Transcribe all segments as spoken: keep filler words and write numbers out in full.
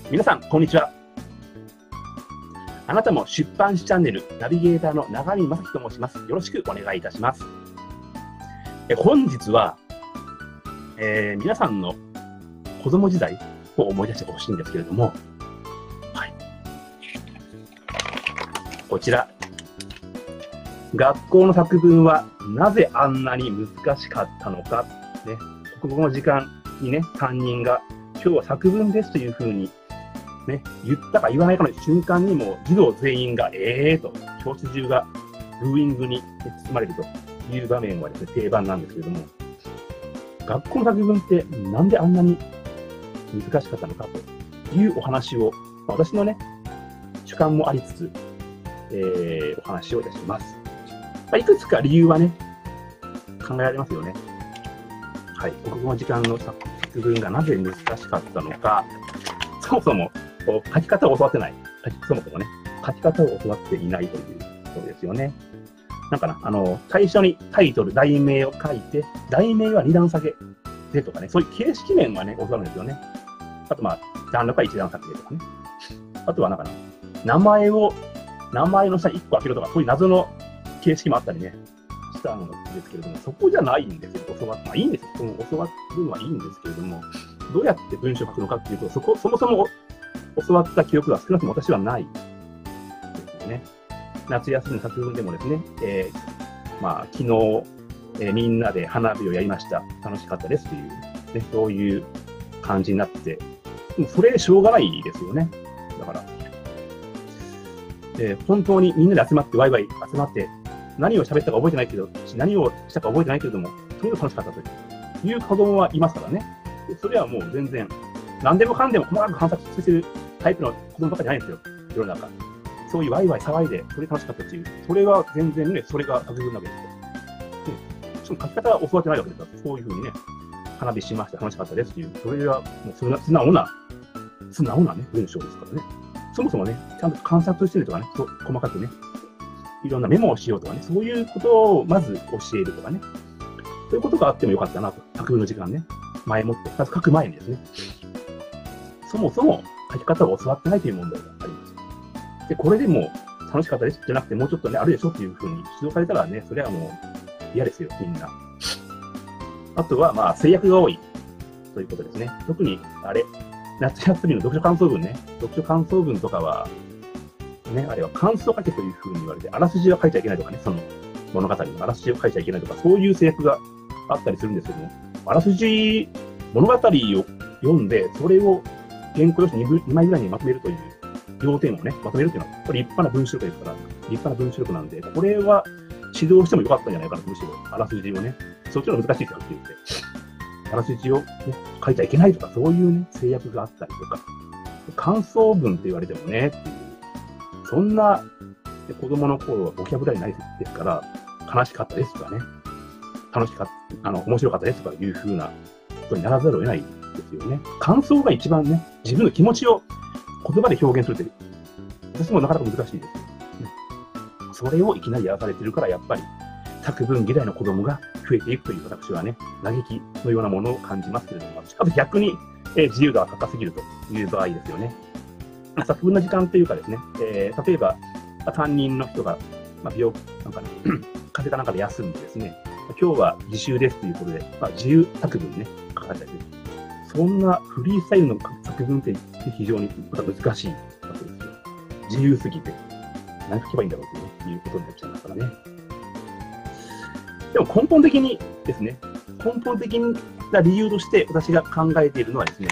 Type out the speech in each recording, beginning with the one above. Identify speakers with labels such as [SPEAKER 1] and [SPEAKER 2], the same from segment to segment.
[SPEAKER 1] 皆さん、こんにちは。あなたも出版誌チャンネルナビゲーターの永見正樹と申します。よろしくお願いいたします。え本日は、えー、皆さんの子供時代を思い出してほしいんですけれども、はい、こちら、学校の作文はなぜあんなに難しかったのか、ね、国語の時間にね、担任が今日は作文ですというふうにね、言ったか言わないかの瞬間にも児童全員がえーと教室中がブーイングに包まれるという場面はですね、定番なんですけれども、学校の作文ってなんであんなに難しかったのかというお話を、私のね、主観もありつつ、えー、お話をいたします。まあ、いくつか理由はね、考えられますよね。はい。国語の時間の作文がなぜ難しかったのか、そもそも書き方を教わってない。そもそもね、書き方を教わっていないということですよね。なんかな、あの、最初にタイトル、題名を書いて、題名はに段下げでとかね、そういう形式面はね、教わるんですよね。あと、まあ、段落はいち段下げとかね。あとは、なんかな、名前を、名前の下にいっこ開けるとか、そういう謎の形式もあったりね、したんですけれども、そこじゃないんですよ、教わって。まあ、いいんですよ。その教わるのはいいんですけれども、どうやって文章を書くのかっていうと、そこ、そもそも教わった記憶が少なくとも私はないですよね。夏休みの作文でもですね、えー、まあ、昨日、えー、みんなで花火をやりました。楽しかったですという、ね、そういう感じになって、でもそれしょうがないですよね。だから、えー、本当にみんなで集まって、ワイワイ集まって、何を喋ったか覚えてないけど、何をしたか覚えてないけれども、とにかく楽しかったという子供はいますからね。それはもう全然、何でもかんでも細かく観察してるタイプの子供ばっかりじゃないんですよ、世の中。そういうワイワイ騒いで、それ楽しかったっていう、それは全然ね、それが作文なわけですよ。ね、しかも書き方は教わってないわけですから、そういうふうにね、花火しました、楽しかったですっていう、それはもう素直な、素直なね、文章ですからね。そもそもね、ちゃんと観察してるとかね、そう細かくね、いろんなメモをしようとかね、そういうことをまず教えるとかね、そういうことがあってもよかったなと、作文の時間ね。前もって、まず書く前にですね、そもそも書き方を教わってないという問題があります。で、これでも楽しかったですじゃなくて、もうちょっとね、あるでしょっていうふうに指導されたらね、それはもう嫌ですよ、みんな。あとは、まあ、制約が多いということですね。特に、あれ、夏休みの読書感想文ね、読書感想文とかは、ね、あれは感想を書けというふうに言われて、あらすじは書いちゃいけないとかね、その物語のあらすじを書いちゃいけないとか、そういう制約があったりするんですけども、あらすじ、物語を読んで、それを原稿用紙にまいぐらいにまとめるという、要点をね、まとめるというのは、これ立派な文章力ですから、立派な文章力なんで、これは指導してもよかったんじゃないかなと、むしろ、あらすじをね、そっちの方が難しいですよって言って、あらすじを、ね、書いちゃいけないとか、そういうね、制約があったりとか、感想文って言われてもね、っていう、そんな、子供の頃はボキャブラリーないですから、悲しかったですとかね、楽しかった、あの、面白かったですとかいうふうなことにならざるを得ないですよね。感想が一番ね、自分の気持ちを言葉で表現するって、私もなかなか難しいですよ、ね。それをいきなりやらされてるから、やっぱり作文嫌いの子供が増えていくという私はね、嘆きのようなものを感じますけれども、あと逆に、えー、自由度が高すぎるという場合ですよね。作文の時間というかですね、えー、例えば担任の人が、まあ、病なんかね、風邪かなんかで休んでですね、今日は自習ですということで、まあ、自由作文ね、書かれたりする。そんなフリースタイルの作文って非常に難しいわけですよ。自由すぎて、何書けばいいんだろうということになっちゃいますからね。でも根本的にですね、根本的な理由として私が考えているのはですね、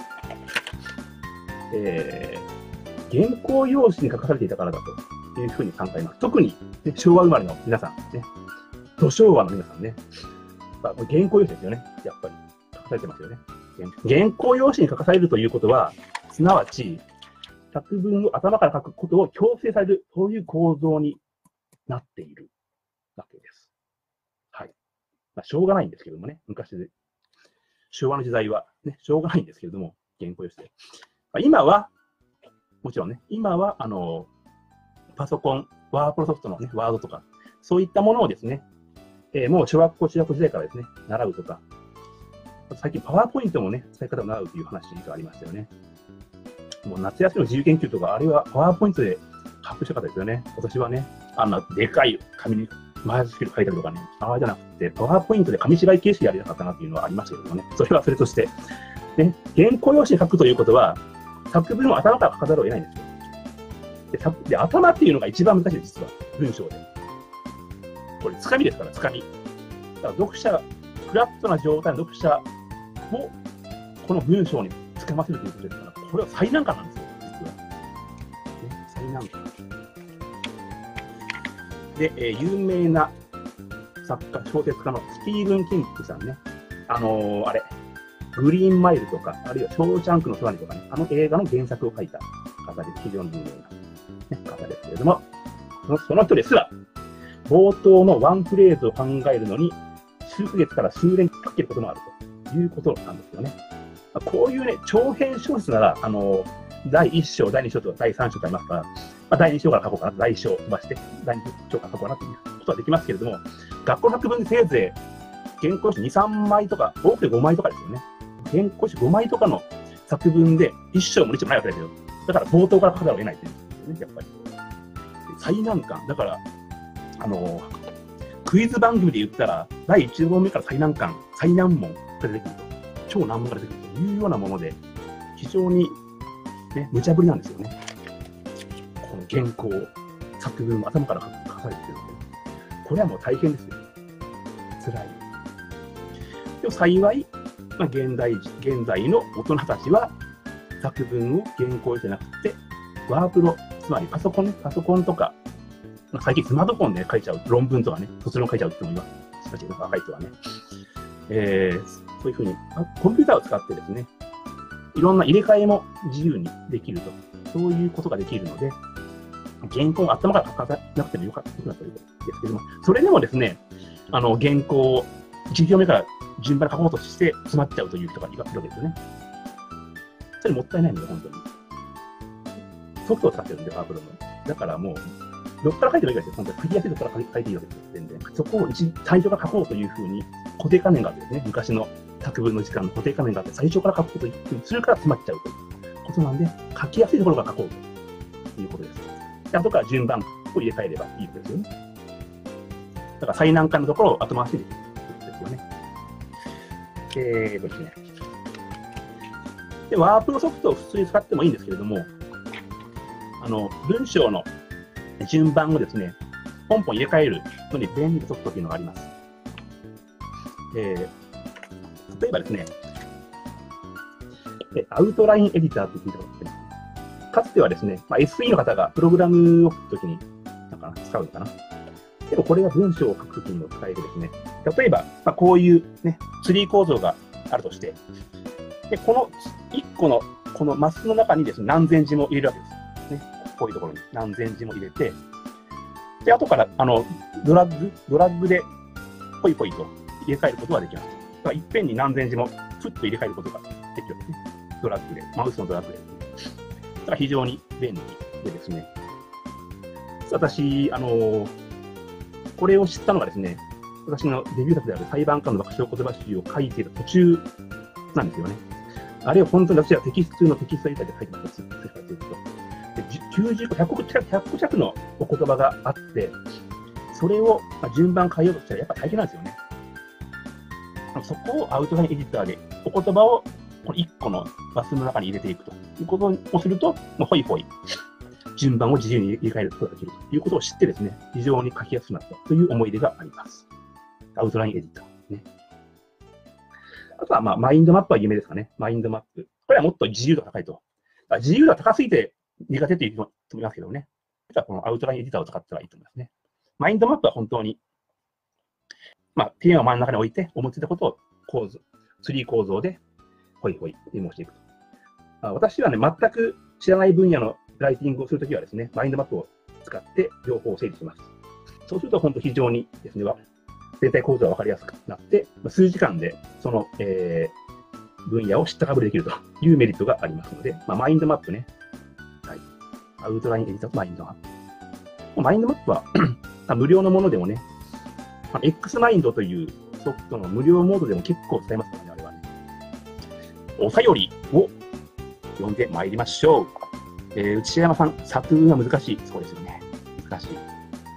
[SPEAKER 1] えー、原稿用紙に書かされていたからだというふうに考えます。特に、ね、昭和生まれの皆さんね、土昭和の皆さんね、まあ、原稿用紙ですよね、やっぱり書かされてますよね。原稿用紙に書かされるということは、すなわち、作文を頭から書くことを強制される、そういう構造になっているわけです。はい。まあ、しょうがないんですけどもね、昔で、昭和の時代は、ね、しょうがないんですけれども、原稿用紙で。まあ、今は、もちろんね、今は、あの、パソコン、ワープロソフトのね、ワードとか、そういったものをですね、えー、もう小学校、中学校時代からですね、習うとか、最近パワーポイントもね、使い方を習うという話がありましたよね。 もう夏休みの自由研究とか、あれはパワーポイントで発表したかったですよね。今年はね、あんなでかい紙に前スキル書いたりとかね、ああじゃなくて、パワーポイントで紙芝居形式やりたかったなっていうのはありましたけどもね、それはそれとして。で、原稿用紙に書くということは、作文を頭から書かざるを得ないんですよ。で、さで頭っていうのが一番難しいです、実は。文章で。これ、つかみですから、つかみ。だから読者、フラットな状態の読者を、この文章につかませるということですから、これは最難関なんですよ、実は。ね、最難関。で、えー、有名な作家、小説家のスティーブン・キングさんね。あのー、あれ、グリーンマイルとか、あるいはショーシャンクの空にとかね、あの映画の原作を書いた方で、非常に有名な、ね、方ですけれども、その、その人ですら、冒頭のワンフレーズを考えるのに、数ヶ月から数年かけることもあるということなんですよね。こういうね、長編小説なら、あの、だいいっ章、だいに章とかだいさん章とありますから、まあ、だいに章から書こうかな、だいいっ章を飛ばして、だいに章から書こうかなということはできますけれども、学校の作文でせいぜい原稿紙に、さんまいとか、多くてごまいとかですよね。原稿紙ごまいとかの作文でいっ章もに章もないわけですよ。だから冒頭から書かざるを得ないということですね、やっぱり。最難関。だから、あの、クイズ番組で言ったら、だいいち問目から最難関、最難問が出てくると。超難問が出てくるというようなもので、非常に、ね、無茶ぶりなんですよね。この原稿、作文を頭から書かれているので、これはもう大変ですよ。辛い。でも幸い、まあ、現代、現在の大人たちは、作文を原稿じゃなくて、ワープロ、つまりパソコンね、パソコンとか、まあ、最近スマートフォンで書いちゃう、論文とかね、卒論書いちゃう人もいます。しかし、若い人はね。えー、そういうふうに、コンピューターを使ってですね、いろんな入れ替えも自由にできると、そういうことができるので、原稿を頭から書かなくてもよかったということですけども、それでもですね、あの、原稿をいち行目から順番に書こうとして詰まっちゃうという人がいるわけですよね。それもったいないので、本当に。ソフトを使ってるんで、ワープロの。だからもう、どっから書いてもいいわけですよ。本当に。書きやすいところから書いていいわけですよ。全然。そこを一、最初から書こうというふうに固定観念があってですね、昔の作文の時間の固定観念があって、最初から書くことにするから詰まっちゃうということなんで、書きやすいところから書こうということです。で、後から順番を入れ替えればいいわけですよね。だから最難関のところを後回しにできるということですよね。えーとですね。で、ワープロソフトを普通に使ってもいいんですけれども、あの、文章の順番をですね、ポンポン入れ替えるのに便利なソフトというのがあります。えー、例えばですね、アウトラインエディターと聞いたことですね。かつてはですね、まあ、エスイー の方がプログラムを書くときになんか使うのかな。でもこれは文章を書くときにも使えるですね。例えば、まあ、こういうね、ツリー構造があるとして、でこのいっこのこのマスの中にですね、何千字も入れるわけです。ね、こういうところに何千字も入れて、で、後から、あの、ドラッグ、ドラッグで、ポイポイと入れ替えることができます。だからいっぺんに何千字も、ふっと入れ替えることができるわけですね。ドラッグで、マウスのドラッグで。だから非常に便利でですね。私、あの、これを知ったのがですね、私のデビュー作である裁判官の爆笑言葉集を書いている途中なんですよね。あれを本当に私はテキスト通のテキストエディターで書いてます。きゅうじゅっこ、ひゃっこ弱のお言葉があって、それを順番変えようとしたらやっぱ大変なんですよね。そこをアウトラインエディターで、お言葉をこのいっこのマスの中に入れていくということをすると、もうほいほい順番を自由に入れ替えることができるということを知ってですね、非常に書きやすくなったという思い出があります。アウトラインエディター、ね。あとは、まあ、マインドマップは有名ですかね。マインドマップ。これはもっと自由度が高いと。自由度が高すぎて苦手という人もいますけどね。じゃあ、このアウトラインエディターを使ったらいいと思いますね。マインドマップは本当に、まあ、テーマを真ん中に置いて、思いついたことを構図、ツリー構造で、ほいほい、メモしていくと。あ、私はね、全く知らない分野のライティングをするときはですね、マインドマップを使って情報を整理します。そうすると、本当非常にですね、全体構造が分かりやすくなって、数時間でその、えー、分野を知ったかぶりできるというメリットがありますので、まあ、マインドマップね。はい。アウトラインエディターとマインドマップ。マインドマップは無料のものでもね、X マインドというソフトの無料モードでも結構使えますからね、あれはね。お便りを読んでまいりましょう。えー、内山さん、作文は難しい。そうですよね。難しい。はい、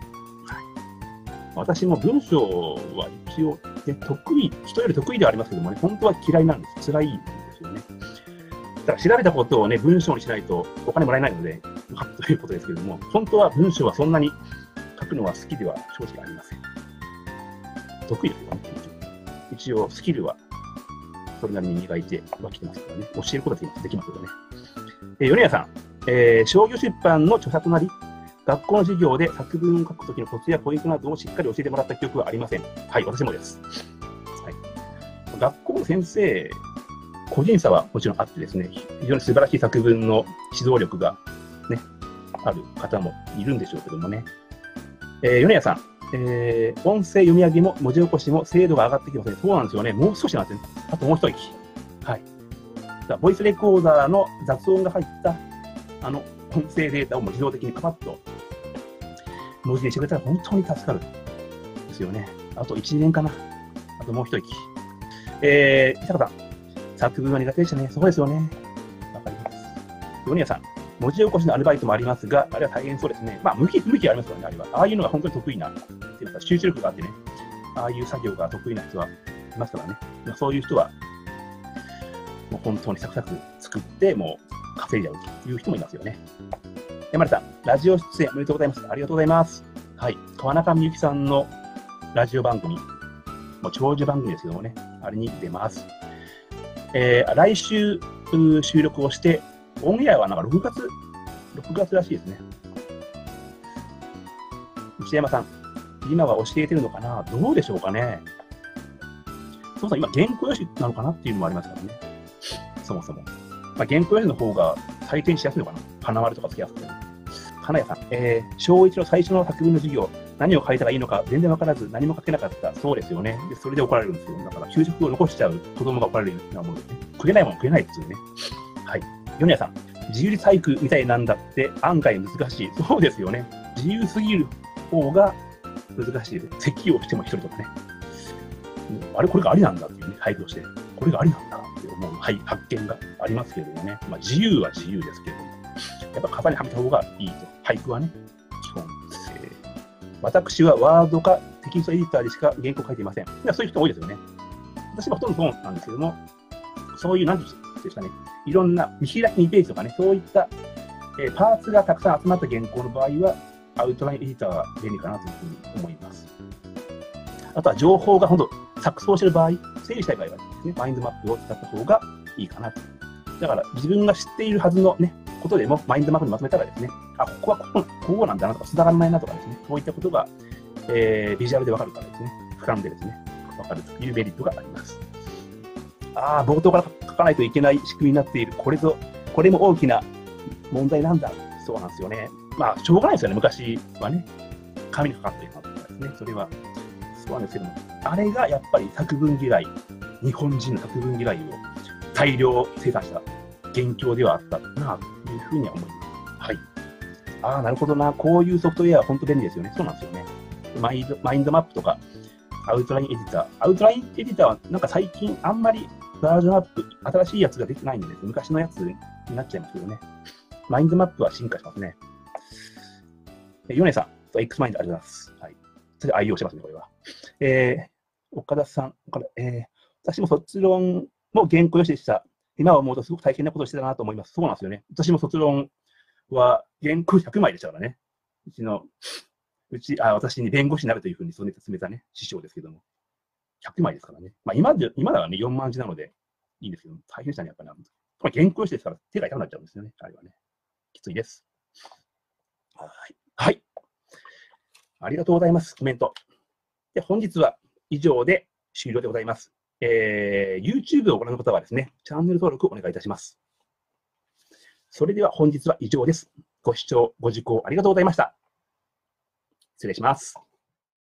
[SPEAKER 1] 私も文章は一応、ね、得意、人より得意ではありますけどもね、本当は嫌いなんです。辛いんですよね。だから調べたことをね、文章にしないとお金もらえないので、ということですけれども、本当は文章はそんなに書くのは好きでは正直ありません。得意ですよね。一応、スキルはそれなりに磨いてはきてますからね。教えることはできますよね。えー、米谷さん、えー、商業出版の著者となり、学校の授業で作文を書くときのコツやポイントなどをしっかり教えてもらった記憶はありません。はい、私もです。はい、学校の先生、個人差はもちろんあってですね、非常に素晴らしい作文の指導力が、ね、ある方もいるんでしょうけどもね。えー、米谷さん、えー、音声読み上げも文字起こしも精度が上がってきますね。そうなんですよね。もう少しなんですね。あともう一息。はい。ボイスレコーダーの雑音が入ったあの音声データをもう自動的にパパッと文字にしてくれたら本当に助かる。ですよね。あといちねんかな。あともう一息。えー、伊坂さん、作文は苦手でしたね。そうですよね。わかります。米谷さん、文字起こしのアルバイトもありますが、あれは大変そうですね。まあ、向き、向きありますからね、あれは。ああいうのが本当に得意な、っていうか集中力があってね、ああいう作業が得意な人はいますからね。まあ、そういう人は、もう本当にサクサク作って、もう稼いじゃうという人もいますよね。山根さん、ラジオ出演おめでとうございます。ありがとうございます。はい。川中美幸さんのラジオ番組、もう長寿番組ですけどもね、あれに出ます。えー、来週収録をして、オンエアはなんかろくがつ、ろくがつらしいですね。内山さん、今は教えてるのかな？どうでしょうかね。そもそも今、原稿用紙なのかなっていうのもありますからね。そもそも。まあ、原稿用紙の方が採点しやすいのかな。花丸とかつけやすくて。金谷さん、えー、小一の最初の作文の授業、何を書いたらいいのか全然わからず何も書けなかった。そうですよね。で、それで怒られるんですよ。だから、給食を残しちゃう子供が怒られるようなものですね。食えないもの食えないですよね。はい。米谷さん、自由細工みたいなんだって案外難しい。そうですよね。自由すぎる方が難しいです。咳をしても一人とかね。あれ、これがありなんだっていうね、俳句をして、これがありなんだって思う、はい、発見がありますけれどもね。まあ、自由は自由ですけれども、やっぱ型にはめた方がいいと。俳句はね、基本。えー、私はワードかテキストエディターでしか原稿書いていません。そういう人多いですよね。私もほとんどそうなんですけども、そういう、なんていうんですかね、いろんな見開きにページとかね、そういった、えー、パーツがたくさん集まった原稿の場合は、アウトラインエディターが便利かなというふうに思います。あとは情報がほんと錯綜している場合、整理したい場合はですね、マインドマップを使った方がいいかなと。だから自分が知っているはずのね、ことでもマインドマップにまとめたらですね、あ、ここはここ、こうなんだなとか、つながらないなとかですね、そういったことが、えー、ビジュアルでわかるからですね、俯瞰でですね、わかるというメリットがあります。ああ、冒頭から書かないといけない仕組みになっている。これぞ、これも大きな問題なんだ。そうなんですよね。まあ、しょうがないですよね。昔はね、紙にかかっているのとかですね。それは、そうなんですけども、あれがやっぱり作文嫌い、日本人の作文嫌いを大量生産した元凶ではあったなというふうには思います。はい。ああ、なるほどな。こういうソフトウェアは本当便利ですよね。そうなんですよね。マインド、マインドマップとか、アウトラインエディター。アウトラインエディターはなんか最近あんまりバージョンアップ、新しいやつが出てないんで、ね、昔のやつになっちゃいますけどね。マインドマップは進化しますね。ヨネさん、X マインドありがとうございます。はい。それで愛用してますね、これは。えー、岡田さん、これ、えー、私も卒論も原稿用紙でした。今思うとすごく大変なことをしてたなと思います。そうなんですよね。私も卒論は原稿ひゃくまいでしたからね。うちの、うち、あ、私に弁護士になるというふうにそれで進めたね、師匠ですけども。ひゃくまいですからね。まあ今で、今だはね、よんまん字なのでいいんですけど、大変でしたね、やっぱり。これ原稿用紙ですから手が痛くなっちゃうんですよね、あれはね。きついです。はい。はい。ありがとうございます。コメント。で、本日は以上で終了でございます。えー、YouTube をご覧の方はですね、チャンネル登録をお願いいたします。それでは本日は以上です。ご視聴、ご受講ありがとうございました。失礼します。